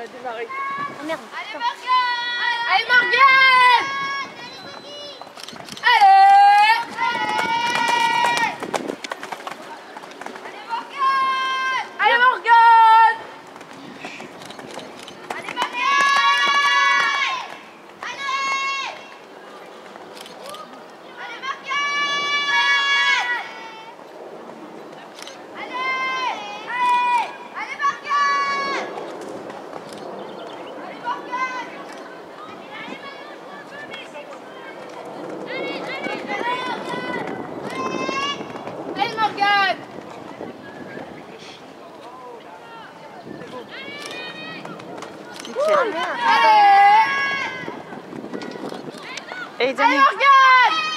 a démarré. Oh merde. Allez Morgane! Allez Morgane! Allez! Allez Morgane! Allez Morgane! Allez Morgane! Allez! Allez Morgane! Allez! Allez Morgane! Allez Morgane! Allez Morgane! Allez. Allez! Allez, Allez Morgane!